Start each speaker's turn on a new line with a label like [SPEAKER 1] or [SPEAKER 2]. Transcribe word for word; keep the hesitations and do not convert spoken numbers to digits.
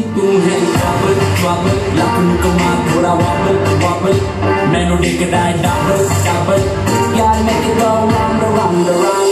[SPEAKER 1] तू है trouble trouble Lakhan कमा थोड़ा wobble wobble मैनू दिखदा है double double यार make it go round around around